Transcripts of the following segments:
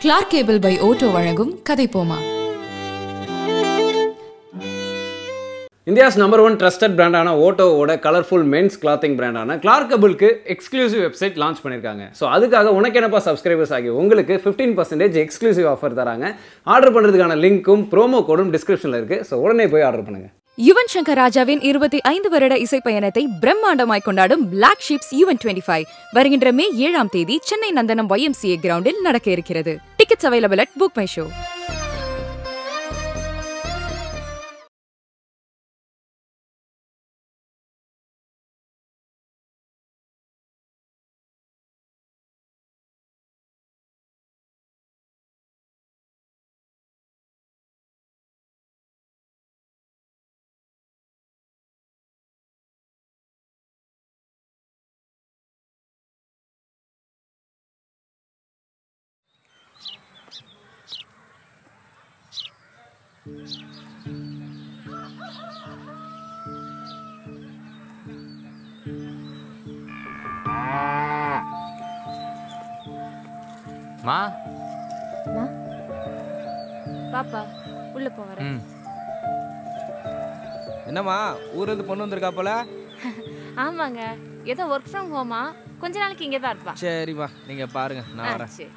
Clark cable by Otto வழங்கும் கதை போமா. இந்தியாஸ் நம்பர் 1 ட்ரஸ்டட் பிராண்டான ஓட்டோவோட கலர்ஃபுல் மென்ஸ் கிளாத்திங் பிராண்டான கிளார்க் கேபிளுக்கு எக்ஸ்க்ளூசிவ் வெப்சைட் லான்ச் பண்ணியிருக்காங்க. ஸோ அதுக்காக உனக்கு என்னப்பா சப்ஸ்கிரைபர்ஸ் ஆகி உங்களுக்கு 15% எக்ஸ்க்ளூசிவ் ஆஃபர் தராங்க. ஆர்டர் பண்ணுறதுக்கான லிங்க்கும் ப்ரோமோ கோடும் டிஸ்கிரிப்ஷனில் இருக்குது. ஸோ உடனே போய் ஆர்டர் பண்ணுங்க. யுவன் சங்கர் ராஜாவின் 25 வருட இசை பயணத்தை பிரம்மாண்டமாய் கொண்டாடும் பிளாக் ஷீப்ஸ் ஈவென்ட் 25 வருகின்ற மே 7ஆம் தேதி சென்னை நந்தனம் YMCA கிரவுண்டில் நடக்க இருக்கிறது. Tickets available at BookMyShow. மா பாப்பா உள்ள போறேன். என்னம்மா ஊர்ல பொண்ணு வந்திருக்கா போல? ஆமாங்க, ஏதோ வொர்க் ஃப்ரம் ஹோமா, கொஞ்ச நாளைக்கு இங்கே தான் இருப்பா. சரிம்மா, நீங்க பாருங்க, நான் வரேன். சரி.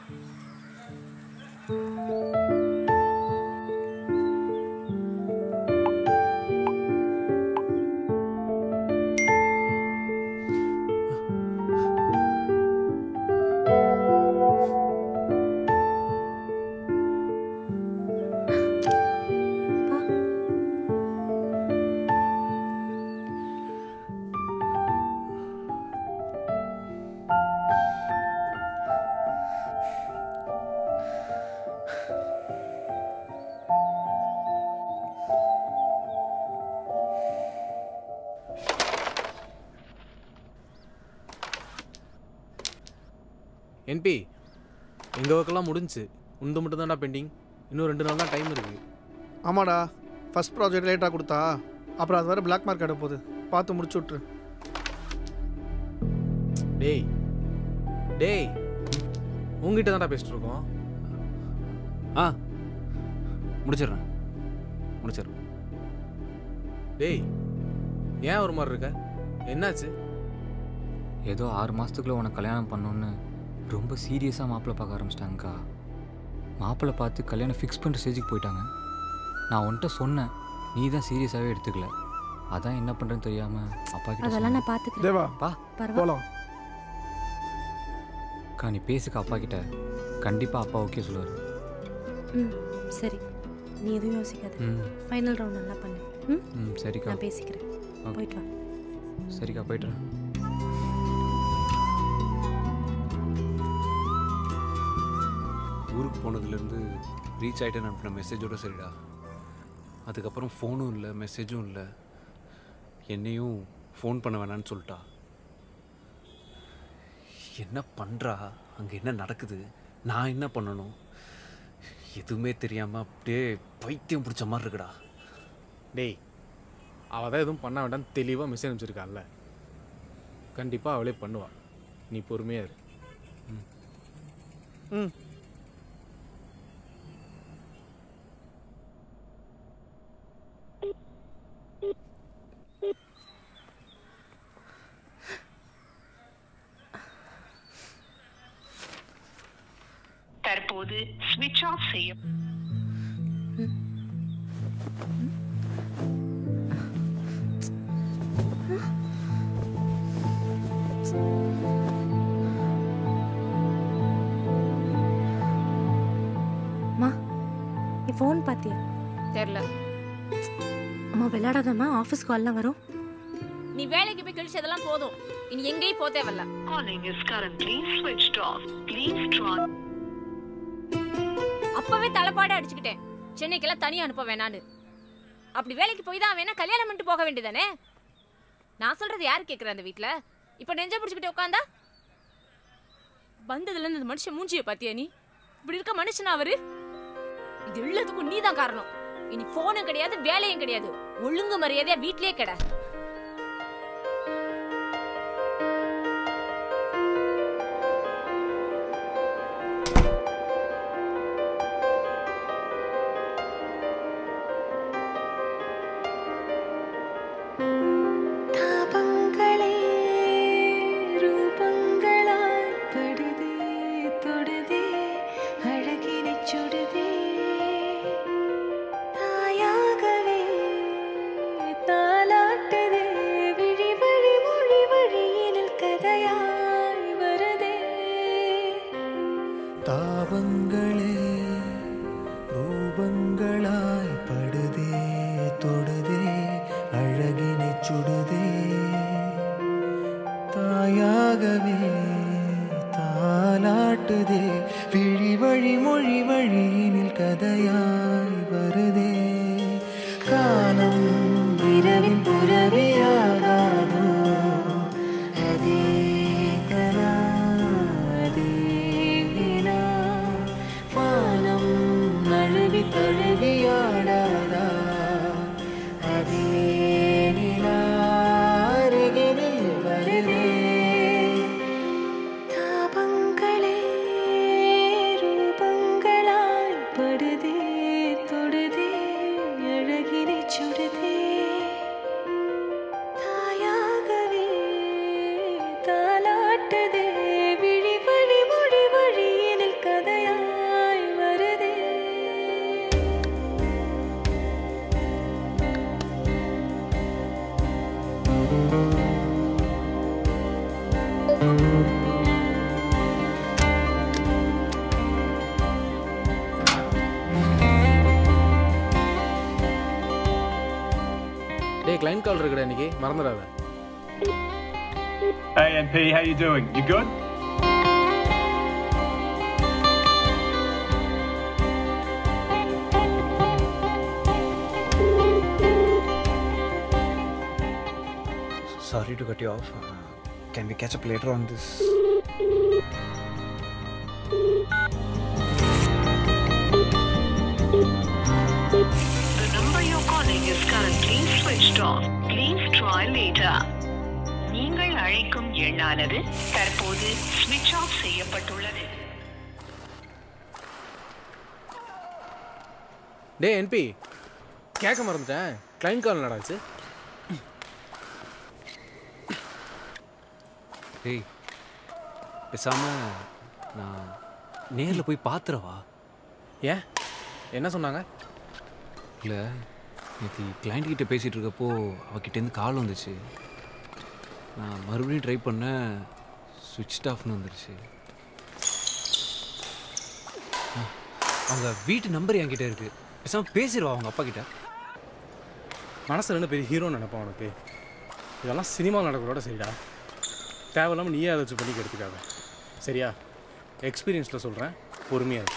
என்பி எங்கள் ஒர்க்கெல்லாம் முடிஞ்சு உண்டு மட்டும் தான்டா பெண்டிங். இன்னும் 2 நாள் தான் டைம் இருக்குது. ஆமாடா, ஃபஸ்ட் ப்ராஜெக்ட் லேட்டாக கொடுத்தா அப்புறம் அது வேறு பிளாக் மார்க் ஆகிட போகுது. பார்த்து முடிச்சு விட்ரு. டேய் டேய் உங்ககிட்ட தான்டா பேசிட்டு இருக்கோம். முடிச்சிடுறேன். டேய் ஏன் ஒரு மாதிரி இருக்க? என்னாச்சு? ஏதோ 6 மாதத்துக்குள்ளே உனக்கு கல்யாணம் பண்ணணுன்னு ரொம்ப சீரியஸாக மாப்பிள்ளை பார்க்க ஆரம்பிச்சிட்டாங்கக்கா. மாப்பிள்ளை பார்த்து கல்யாணம் ஃபிக்ஸ் பண்ணுற ஸ்டேஜுக்கு போயிட்டாங்க. நான் உன்கிட்ட சொன்னேன், நீ தான் சீரியஸாகவே எடுத்துக்கல. அதான் என்ன பண்ணுறேன்னு தெரியாமல் அப்பா கிட்ட அதெல்லாம் நான் பார்த்துக்கிறேன். தேவா பா போகலாம். அக்கா நீ பேசுக்க அப்பா கிட்ட, கண்டிப்பாக அப்பா ஓகே சொல்லுவார். சரி, நீ எதுவும் யோசிக்காத. ஃபைனல் ரவுண்ட் நல்லா பண்ணு. சரிக்கா, நான் பேசிக்கிறேன். போயிட்டு வா. சரிக்கா, போய்ட்டுறேன். ஊருக்கு போனதுலேருந்து ரீச் ஆகிட்டேன்னு அனுப்பின மெசேஜோடு சரிடா. அதுக்கப்புறம் ஃபோனும் இல்லை, மெசேஜும் இல்லை. என்னையும் ஃபோன் பண்ண வேணான்னு சொல்லிட்டா. என்ன பண்ணுறா, அங்கே என்ன நடக்குது, நான் என்ன பண்ணணும், எதுவுமே தெரியாமல் அப்படியே பைத்தியம் பிடிச்ச மாதிரி இருக்குடா. டேய் அவள் தான் எதுவும் பண்ண வேண்டாம் தெளிவாக மெசேஜ் அனுப்பிச்சிருக்காள்ல. கண்டிப்பாக அவளே பண்ணுவாள். நீ பொறுமையாக இரு. தற்போது ஸ்விட்ச் ஆஃப் செய்யும். அம்மா, நீ ஃபோன் பார்த்தியா? தெரியல. அம்மா விளையாடாதம்மா, ஆஃபீஸ் கால்லாம் வரும். நீ வேலைக்கு போய் கழிச்சதெல்லாம் போதும். இனி எங்கேயும் போக தேவையில்ல. Calling is currently switched off. Please try. அப்பவே தலைப்பாடு அடிச்சுக்கிட்டேன், சென்னைக்கெல்லாம் தனியா அனுப்ப வேணான்னு. அப்படி வேலைக்கு போய் தான் வேணா கல்யாணம் பண்ணிட்டு போக வேண்டியதானே? நான் சொல்றது யாரு கேட்குற அந்த வீட்டில்? இப்போ நெஞ்ச பிடிச்சிக்கிட்டு உட்காந்தா வந்ததுலேருந்து இந்த மனுஷன் மூஞ்சியை பார்த்தியா நீ? இப்படி இருக்க மனுஷனா அவரு? இது எல்லாத்துக்கும் நீ தான் காரணம். இனி போனும் கிடையாது, வேலையும் கிடையாது. ஒழுங்கு மரியாதையா வீட்லயே கிட. தாபங்களே ரூபங்களாய் படுதே தொடுதே அழகினை சுடுதே தாயாகவே தாலாட்டுதே விழி வழி மொழி வழியினில் கதையாய் வருதே காலம் இரவின் புறவியாகாதோ அதே கனா அதே வினா வானம் நழுவி தழுவியாடாதா அதே நிலா அருகினில் வருதே தாபங்களே ரூபங்களாய் படுதே தொடுதே அழகினை சுடுதே தாயாகவே தாலாட்டுதே விழி வழி மொழி வழியினில் கதையாய் வருதே டேய் கிளைண்ட் கால் இருக்குடா இன்னைக்கு மறந்துடாத. Hey NP, how you doing? You good? Sorry to cut you off. Can we catch up later on this? The number you're calling is currently switched off. Please try later. நீங்கள் அழைக்கும் எண்ணானது தற்போது switch off செய்யப்பட்டுள்ளது. டேய் என்பி கேட்க மறந்துட்டேன். Client call நடாச்சு. டேய் பேசாம நான் நேரில் போய் பார்த்துறவா? ஏன் என்ன சொன்னாங்க? இல்லை நேற்று கிளைண்ட் கிட்ட பேசிகிட்டு இருக்கப்போ அவகிட்டேருந்து கால் வந்துச்சு. நான் மறுபடியும் ட்ரை பண்ணேன், சுவிட்ச் ஆஃப்னு வந்துருச்சு. அவங்க வீட்டு நம்பர் என்கிட்ட இருக்குது. பேசாமல் பேசிடுவா அவங்க அப்பா கிட்ட. மனசில் என்ன பெரிய ஹீரோன்னு நினைப்பான் உனக்கு. இதெல்லாம் சினிமாவில் நடக்கிறோட சரிடா. தேவையில்லாமல் நீயே அதை வச்சு பண்ணிக்க எடுத்துக்காத சரியா? எக்ஸ்பீரியன்ஸில் சொல்கிறேன், பொறுமையாக.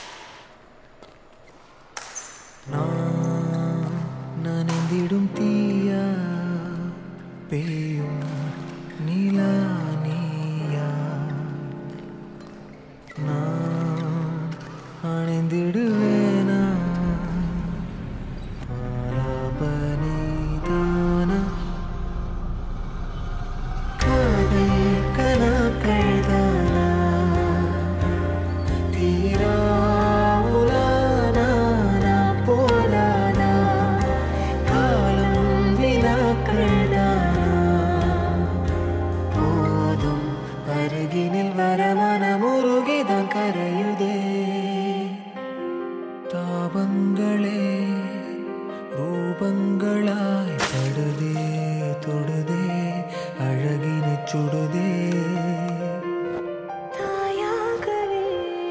நனைந்திடும் தீயா பேயும் நீலா நீயா நான் அணைந்திடுவேனா ஆலாபனிதானா காதல் கனாக்கள்தானா தீரா உலானா போலானா காலம் வினாக்கள்தானா போதும் அருகினில் வர மனமுருகிதான் கரையுதே தாபங்களே ரூபங்களாய் படுதே தொடுதே அழகினை சுடுதே தாயாகவே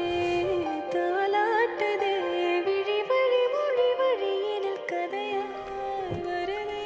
தாலாட்டுதே விழி வழி மொழி வழியினில் கதையாய் வருதே.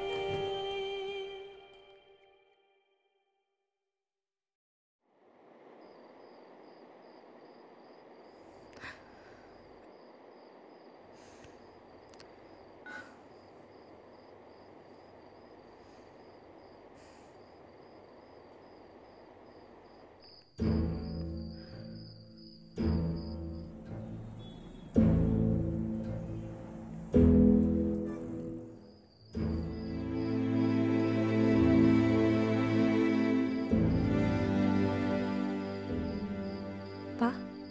அப்பா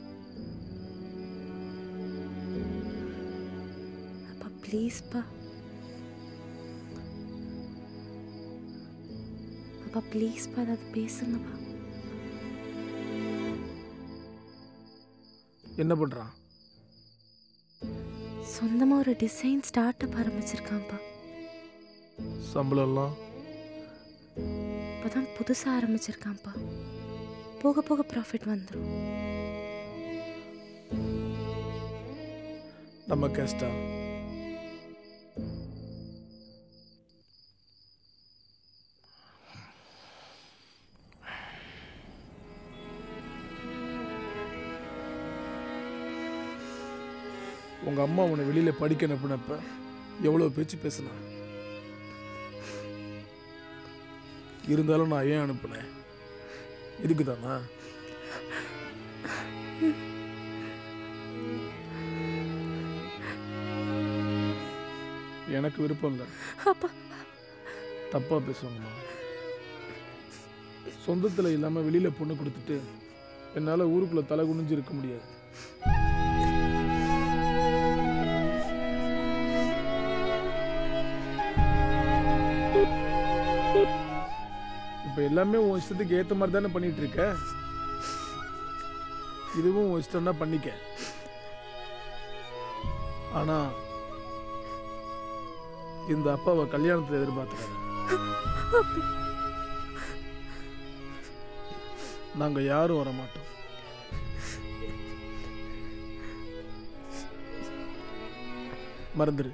அப்பா ப்ளீஸ்ப்பா அப்பா ப்ளீஸ்ப்பா ஏதாவது பேசுங்கப்பா. என்ன பண்ணுறான்? சொந்தமாக ஒரு டிசைன் ஸ்டார்ட் அப் ஆரம்பிச்சிருக்கான்ப்பா. சம்பளம்லாம் இப்போதான் புதுசாக ஆரம்பிச்சிருக்கான்ப்பா. போக போக ப்ராஃபிட் வந்துடும். நம்ம கேஸ்டா? உங்க அம்மா உன்னை வெளியில படிக்க அனுப்புனப்ப எவ்வளவு பேச்சு பேசினா, இருந்தாலும் நான் ஏன் அனுப்புனேன்? இதுக்குதானா? எனக்கு விருப்பம் இல்லை. தப்பா பேசுவாங்கம்மா. சொந்தத்துல இல்லாம வெளியில பொண்ணு கொடுத்துட்டு என்னால ஊருக்குள்ள தலை குனிஞ்சு இருக்க முடியாது. இப்ப எல்லாமே உன் இஷ்டத்துக்கு ஏத்த மாதிரி தானே பண்ணிட்டு இருக்க. இதுவும் உன் இஷ்டம் தான், பண்ணிக்க. ஆனா இந்த அப்பாவை கல்யாணத்துல எதிர்பார்த்துக்காத. நாங்க யாரும் வர மாட்டோம். மறந்துரு.